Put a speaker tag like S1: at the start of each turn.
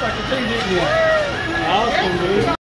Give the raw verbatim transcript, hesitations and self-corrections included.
S1: looks like a thing, didn't you? Awesome, dude.